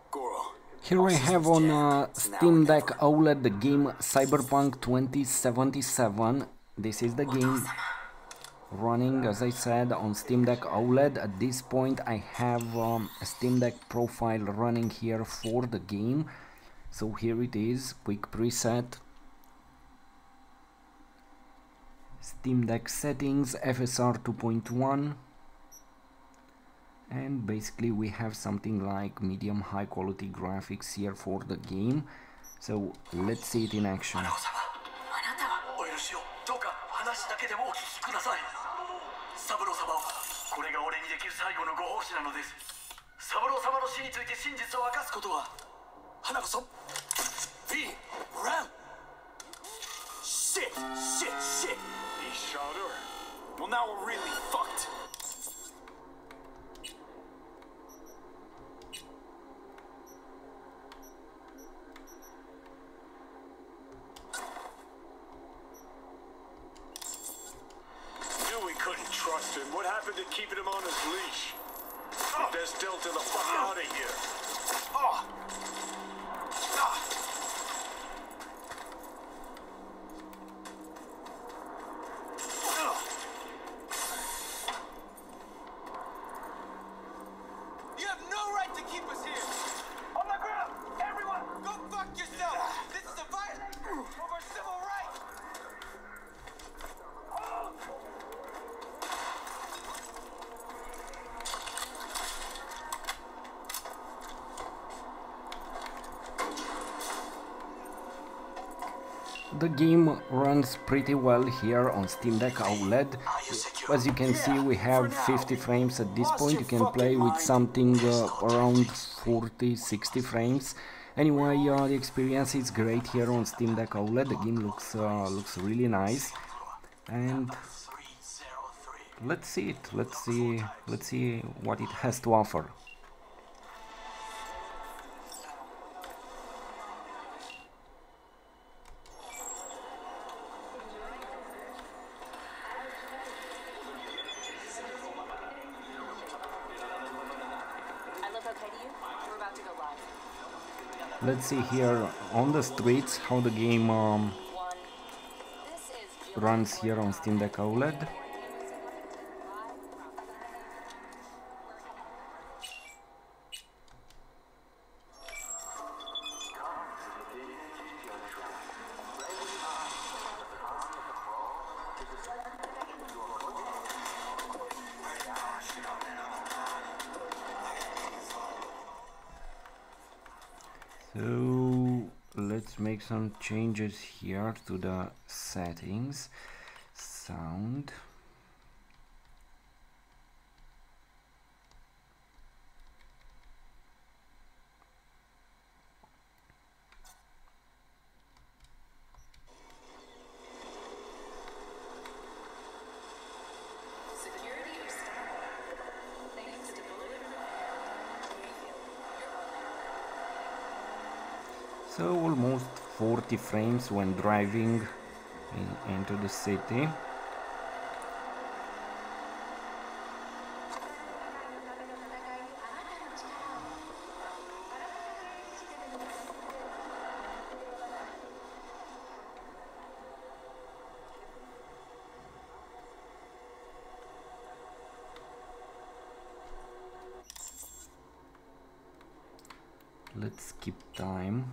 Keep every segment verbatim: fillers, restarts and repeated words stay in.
Here I have on uh, Steam Deck OLED the game Cyberpunk twenty seventy-seven. This is the game running, as I said, on Steam Deck OLED. At this point I have um, a Steam Deck profile running here for the game. So here it is, quick preset. Steam Deck settings, F S R two point one. And basically we have something like medium high quality graphics here for the game. So let's see it in action. Shit, shit, shit. He shot her. Well, now we're really fucked. What happened to keeping him on his leash? Oh. Best Delta the fuck oh. out of here. Oh. Ah. You have no right to keep us here. On the ground, everyone, go fuck yourself. This is a violation of our civil rights. Oh. The game runs pretty well here on Steam Deck OLED. As you can see, we have fifty frames at this point. You can play with something uh, around forty sixty frames. Anyway, uh, the experience is great here on Steam Deck OLED. The game looks uh, looks really nice, and let's see it. Let's see. Let's see what it has to offer. Let's see here on the streets how the game um, runs here on Steam Deck OLED. So let's make some changes here to the settings. Sound. So almost forty frames when driving in, into the city. Let's skip time.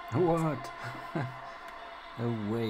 What? No way.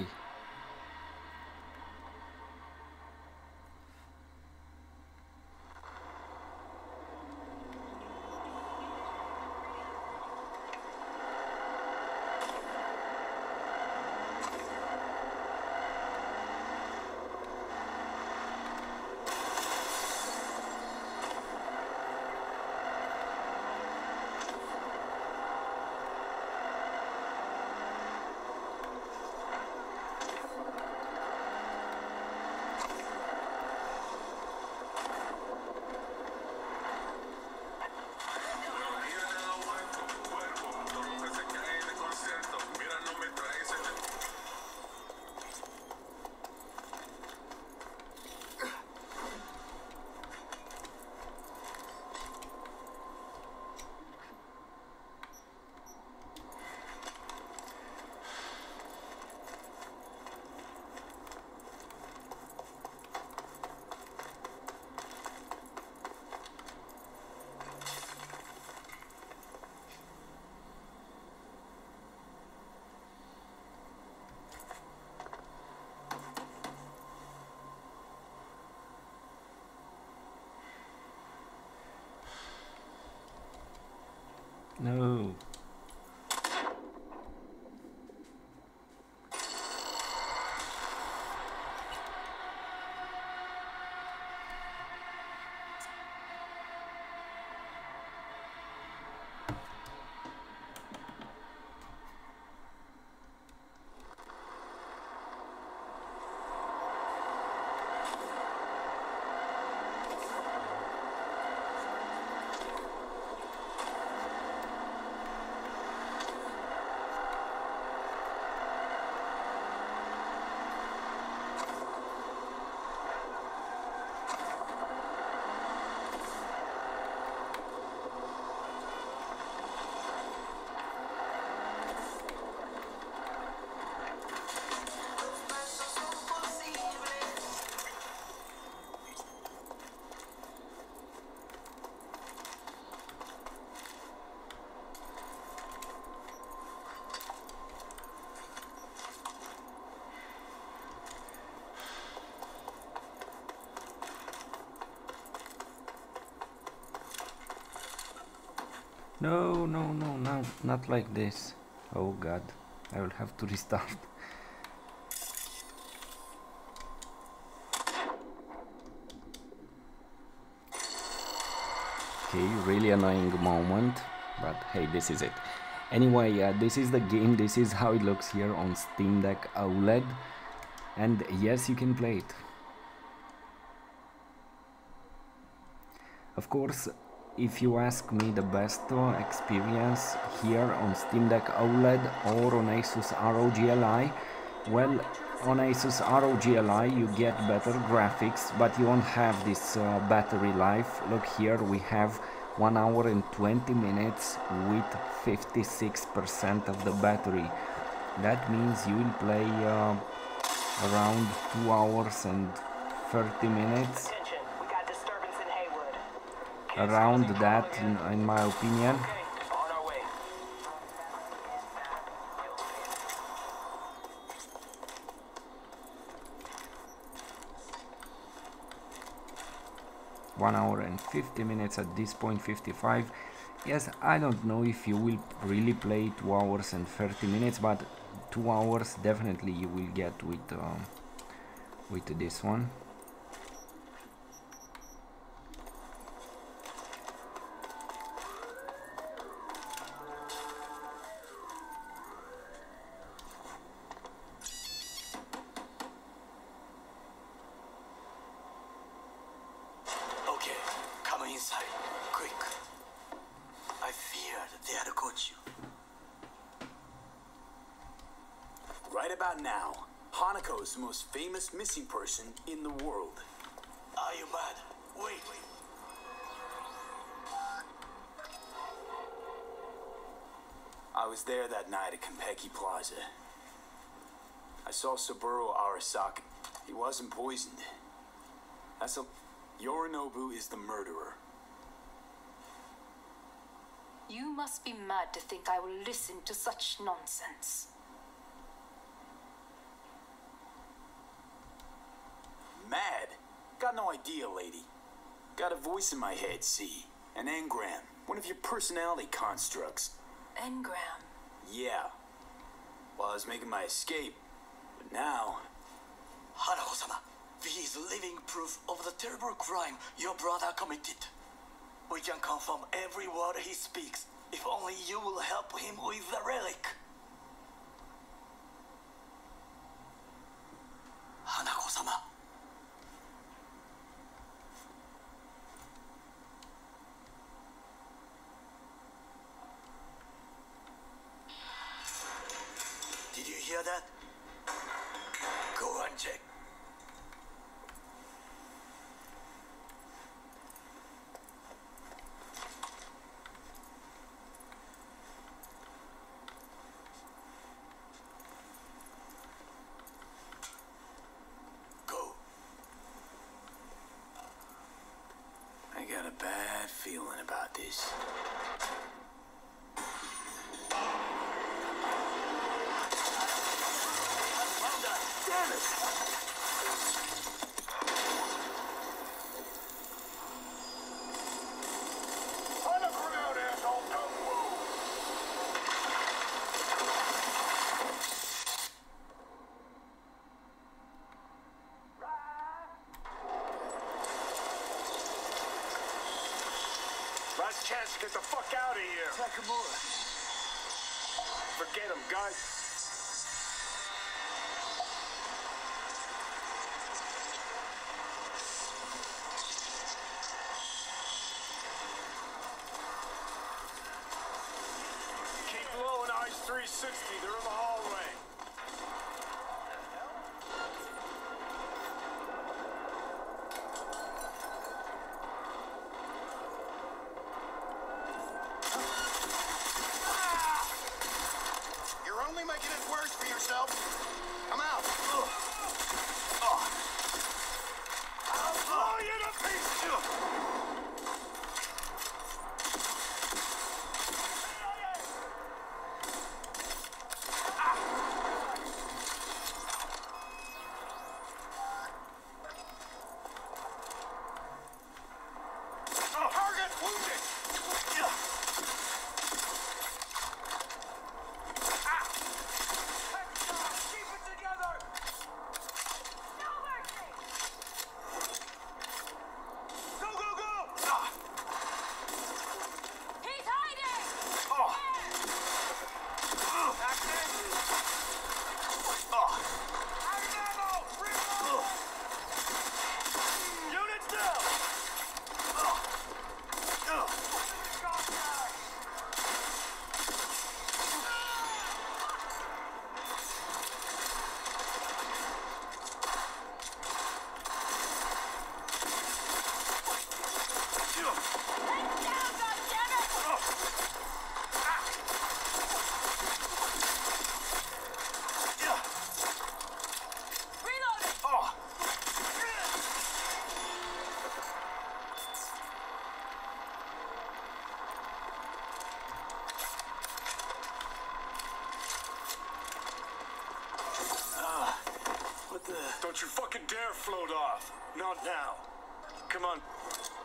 No. No, no, no, no, not like this. Oh god, I will have to restart. Okay, really annoying moment, but hey, this is it. Anyway, uh, this is the game, this is how it looks here on Steam Deck OLED, and yes, you can play it. Of course, if you ask me the best uh, experience here on Steam Deck OLED or on Asus R O G Li, well, on Asus R O G Li you get better graphics, but you won't have this uh, battery life. Look here, we have one hour and twenty minutes with fifty-six percent of the battery. That means you will play uh, around two hours and thirty minutes. Around that, in, in my opinion. One hour and fifty minutes at this point, fifty-five. Yes, I don't know if you will really play two hours and thirty minutes, but two hours definitely you will get with uh, with this one. Right about now, Hanako is the most famous missing person in the world. Are you mad? Wait, wait. I was there that night at Konpeki Plaza. I saw Saburo Arasaka. He wasn't poisoned. That's a... Yorinobu is the murderer. You must be mad to think I will listen to such nonsense. Mad? Got no idea, lady. Got a voice in my head, see? An engram. One of your personality constructs. Engram? Yeah. Well, I was making my escape. But now... Hanako-sama, he is living proof of the terrible crime your brother committed. We can confirm every word he speaks, if only you will help him with the relic. Hanako-sama. Did you hear that? Go and check. Go. I got a bad feeling about this. Damn it! On the ground, asshole! Don't move! Last chance to get the fuck out of here. Takamura. Forget him, guys. Keep low and eyes three sixty. They're in the hallway. You're only making it worse for yourself. Come out. I'll blow you to pieces. Target wounded. Keep it together. No mercy! Go, go, go. He's hiding! Back in. Out of ammo. Reload. Units down. Head down, goddammit! Reloading! What the... Don't you fucking dare float off. Not now. Come on.